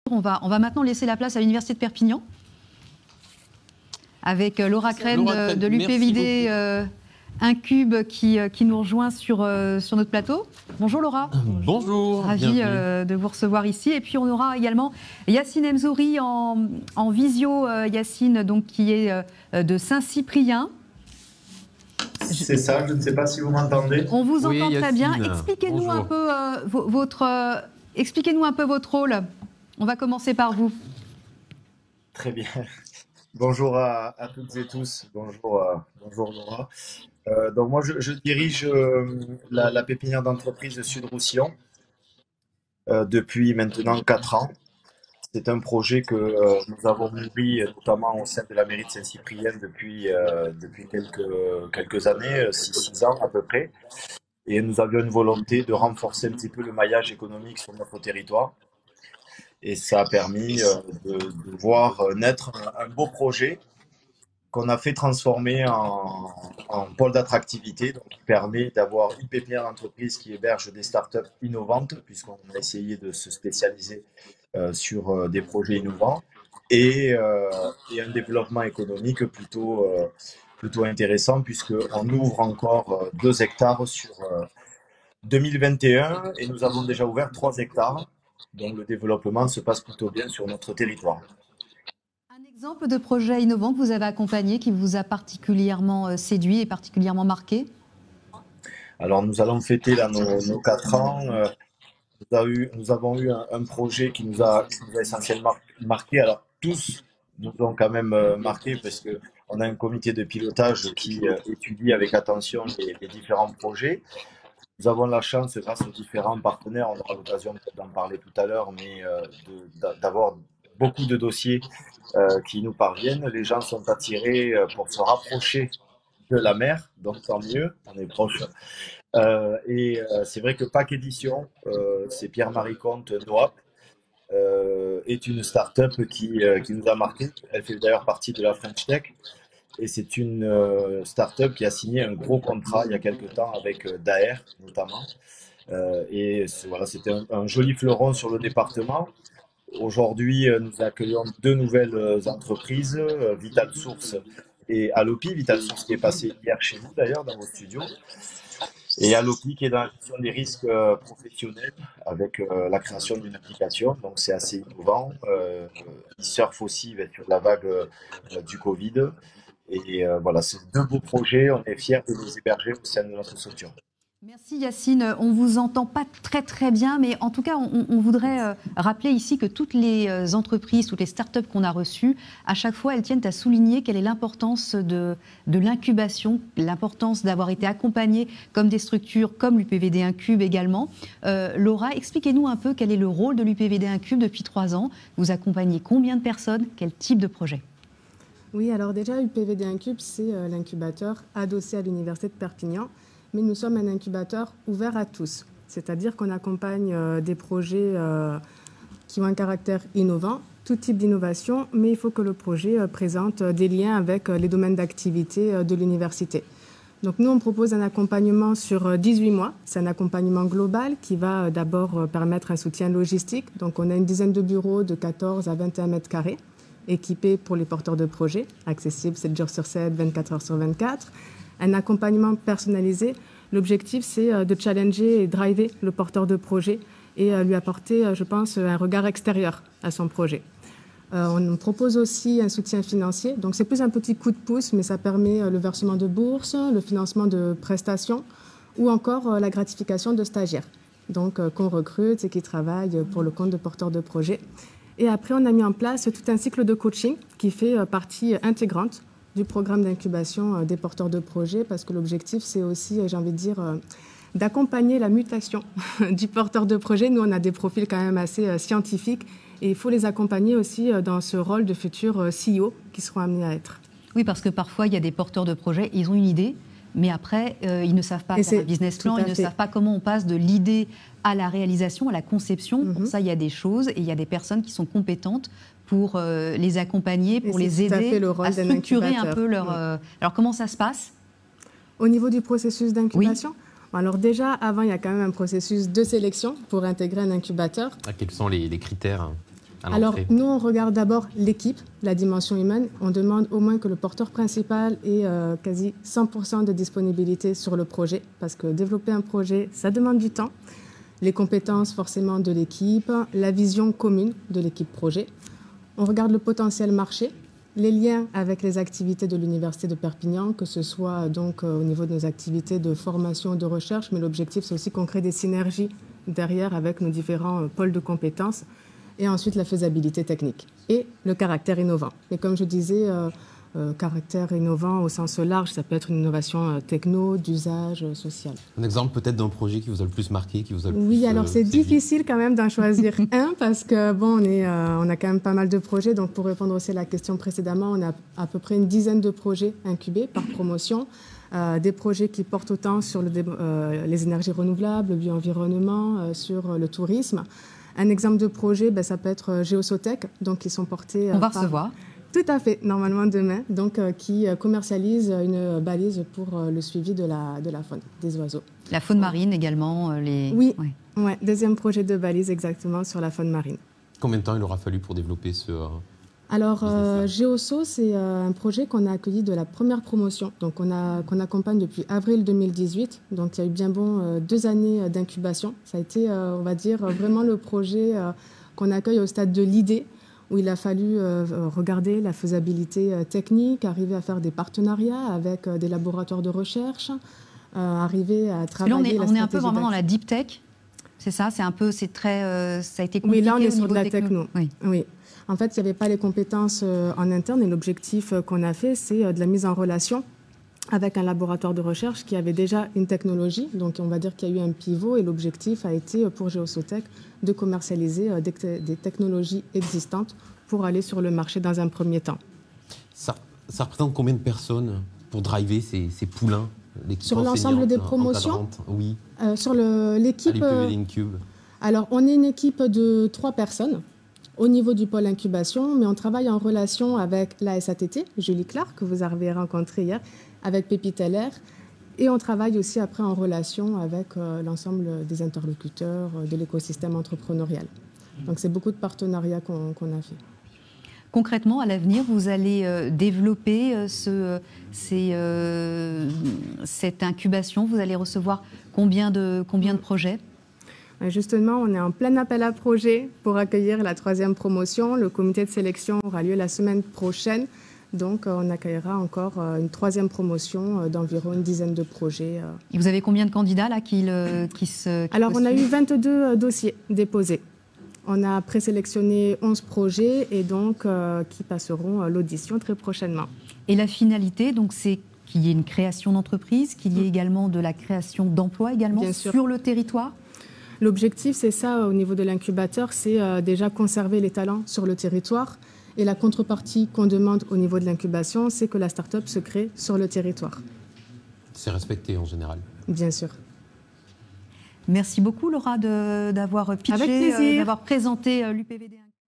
On va maintenant laisser la place à l'Université de Perpignan avec Laura Crène de l'UPVD Incube qui nous rejoint sur notre plateau. Bonjour Laura. Bonjour. Ravi de vous recevoir ici. Et puis on aura également Yacine Mzouri en visio. Yacine, donc, qui est de Saint-Cyprien. C'est ça, je ne sais pas si vous m'entendez. On vous entend très bien. Expliquez-nous un peu expliquez-nous un peu votre rôle. On va commencer par vous. Très bien. Bonjour à toutes et tous. Bonjour Laura. Donc moi, je dirige la pépinière d'entreprise Sud-Roussillon depuis maintenant 4 ans. C'est un projet que nous avons nourri notamment au sein de la mairie de Saint-Cyprien depuis quelques années, 6 ans à peu près. Et nous avions une volonté de renforcer un petit peu le maillage économique sur notre territoire. Et ça a permis de voir naître un beau projet qu'on a fait transformer en pôle d'attractivité, donc qui permet d'avoir une pépinière d'entreprise qui héberge des startups innovantes, puisqu'on a essayé de se spécialiser sur des projets innovants, et un développement économique plutôt intéressant, puisqu'on ouvre encore 2 hectares sur 2021, et nous avons déjà ouvert 3 hectares. Donc le développement se passe plutôt bien sur notre territoire. Un exemple de projet innovant que vous avez accompagné, qui vous a particulièrement séduit et particulièrement marqué? Alors nous allons fêter là, nos 4 ans. Nous avons eu un projet qui nous a essentiellement marqué. Alors tous nous ont quand même marqué, parce qu'on a un comité de pilotage qui étudie avec attention les différents projets. Nous avons la chance, grâce aux différents partenaires, on aura l'occasion d'en parler tout à l'heure, mais d'avoir beaucoup de dossiers qui nous parviennent. Les gens sont attirés pour se rapprocher de la mer, donc tant mieux, on est proche. C'est vrai que PAC Édition, c'est Pierre-Marie Comte Noap, est une start-up qui nous a marqué. Elle fait d'ailleurs partie de la French Tech. Et c'est une start-up qui a signé un gros contrat il y a quelques temps avec Daher, notamment. Voilà, c'était un joli fleuron sur le département. Aujourd'hui, nous accueillons 2 nouvelles entreprises, Vital Source et Allopi. Vital Source qui est passé hier chez nous, d'ailleurs, dans vos studios. Et Allopi qui est dans la gestion des risques professionnels avec la création d'une application. Donc c'est assez innovant. Ils surfent aussi sur la vague du Covid. Et voilà, c'est 2 beaux projets, on est fiers de les héberger au sein de notre structure. Merci Yacine, on ne vous entend pas très bien, mais en tout cas on voudrait rappeler ici que toutes les entreprises, toutes les startups qu'on a reçues, à chaque fois elles tiennent à souligner quelle est l'importance de l'incubation, l'importance d'avoir été accompagnées comme des structures comme l'UPVD Incube également. Laura, expliquez-nous un peu quel est le rôle de l'UPVD Incube depuis 3 ans. Vous accompagnez combien de personnes, quel type de projet? Oui, alors déjà, UPVD Incube, c'est l'incubateur adossé à l'Université de Perpignan, mais nous sommes un incubateur ouvert à tous. C'est-à-dire qu'on accompagne des projets qui ont un caractère innovant, tout type d'innovation, mais il faut que le projet présente des liens avec les domaines d'activité de l'université. Donc nous, on propose un accompagnement sur 18 mois. C'est un accompagnement global qui va d'abord permettre un soutien logistique. Donc on a une dizaine de bureaux de 14 à 21 mètres carrés, équipés pour les porteurs de projets, accessibles 7 jours sur 7, 24 heures sur 24. Un accompagnement personnalisé. L'objectif, c'est de challenger et driver le porteur de projet et lui apporter, je pense, un regard extérieur à son projet. On propose aussi un soutien financier. Donc, c'est plus un petit coup de pouce, mais ça permet le versement de bourses, le financement de prestations ou encore la gratification de stagiaires. Donc, qu'on recrute et qui travaillent pour le compte de porteurs de projet. Et après, on a mis en place tout un cycle de coaching qui fait partie intégrante du programme d'incubation des porteurs de projets, parce que l'objectif, c'est aussi, j'ai envie de dire, d'accompagner la mutation du porteur de projet. Nous, on a des profils quand même assez scientifiques et il faut les accompagner aussi dans ce rôle de futurs CEO qui seront amenés à être. Oui, parce que parfois, il y a des porteurs de projets, ils ont une idée, mais après, ils ne savent pas faire un business plan, ils ne savent pas comment on passe de l'idée à la réalisation, à la conception. Pour ça, il y a des choses et il y a des personnes qui sont compétentes pour les accompagner, pour les aider à structurer un peu leur... Alors, comment ça se passe? Au niveau du processus d'incubation, alors déjà, avant, il y a quand même un processus de sélection pour intégrer un incubateur. Quels sont les critères? Alors, nous, on regarde d'abord l'équipe, la dimension humaine. On demande au moins que le porteur principal ait quasi 100% de disponibilité sur le projet, parce que développer un projet, ça demande du temps. Les compétences, forcément, de l'équipe, la vision commune de l'équipe projet. On regarde le potentiel marché, les liens avec les activités de l'Université de Perpignan, que ce soit donc au niveau de nos activités de formation, de recherche, mais l'objectif, c'est aussi qu'on crée des synergies derrière avec nos différents pôles de compétences. Et ensuite, la faisabilité technique et le caractère innovant. Et comme je disais, caractère innovant au sens large, ça peut être une innovation techno, d'usage, social. Un exemple peut-être d'un projet qui vous a le plus marqué, qui vous a le plus Oui, alors c'est difficile quand même d'en choisir un parce que bon, on a quand même pas mal de projets. Donc pour répondre aussi à la question précédemment, on a à peu près une dizaine de projets incubés par promotion. Des projets qui portent autant sur les énergies renouvelables, le bio-environnement, sur le tourisme. Un exemple de projet, ça peut être Géosotech, donc qui sont portés... On va recevoir. Tout à fait, normalement demain, donc qui commercialise une balise pour le suivi de la faune, des oiseaux. La faune marine également Oui, ouais, deuxième projet de balise exactement sur la faune marine. Combien de temps il aura fallu pour développer ce... Alors, Géoso, c'est un projet qu'on a accueilli de la première promotion, donc qu'on accompagne depuis avril 2018. Donc, il y a eu bien bon 2 années d'incubation. Ça a été, on va dire, vraiment le projet qu'on accueille au stade de l'idée, où il a fallu regarder la faisabilité technique, arriver à faire des partenariats avec des laboratoires de recherche, arriver à travailler là, on est un peu vraiment dans la deep tech, c'est ça? C'est très, ça a été compliqué. Oui, là, on est sur de la techno. Oui. En fait, il n'y avait pas les compétences en interne et l'objectif qu'on a fait, c'est de la mise en relation avec un laboratoire de recherche qui avait déjà une technologie. Donc, on va dire qu'il y a eu un pivot et l'objectif a été pour Géosotech de commercialiser des technologies existantes pour aller sur le marché dans un premier temps. Ça représente combien de personnes pour driver ces poulains? Sur l'ensemble des promotions? Oui. Sur l'équipe... Incube. Alors, on est une équipe de 3 personnes au niveau du pôle incubation, mais on travaille en relation avec la SATT, Julie Clark, que vous avez rencontrée hier, avec Pépite LR, et on travaille aussi après en relation avec l'ensemble des interlocuteurs de l'écosystème entrepreneurial. Donc c'est beaucoup de partenariats qu'on a fait. Concrètement, à l'avenir, vous allez développer cette incubation. Vous allez recevoir combien de projets ? Justement, on est en plein appel à projet pour accueillir la 3e promotion. Le comité de sélection aura lieu la semaine prochaine. Donc, on accueillera encore une 3e promotion d'environ une dizaine de projets. Et vous avez combien de candidats là qui Alors, on a eu 22 dossiers déposés. On a présélectionné 11 projets et donc qui passeront l'audition très prochainement. Et la finalité, donc, c'est qu'il y ait une création d'entreprise, qu'il y ait également de la création d'emplois également sur le territoire ? L'objectif, c'est ça, au niveau de l'incubateur, c'est déjà conserver les talents sur le territoire. Et la contrepartie qu'on demande au niveau de l'incubation, c'est que la start-up se crée sur le territoire. C'est respecté en général. Bien sûr. Merci beaucoup, Laura, d'avoir pitché, d'avoir présenté l'UPVD.